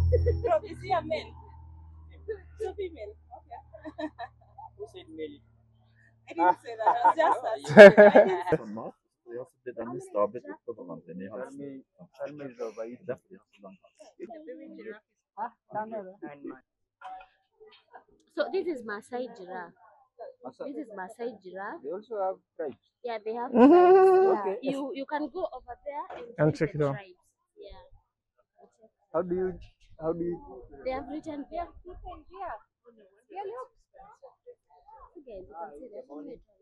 Rob, is he a male? So female. Okay. Who said male? I didn't say that. I was just asking. Från mat. Jag har sett den stavet uppe på kanten i halsen. Därför jag har så lång hals. So this is Maasai giraffe. This is Maasai giraffe. They also have tribes. Yeah, they have tribes. Yeah. Okay. You can go over there And see check the it out. tribes. Yeah. How do you They have written there. Guys, you can see there's so many tribes.